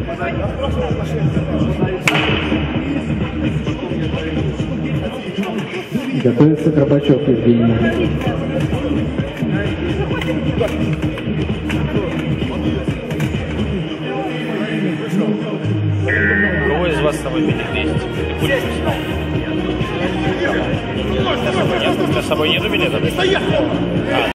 Готовится Горбачев Евгений. Кого из вас с собой билет есть? С собой нет билета?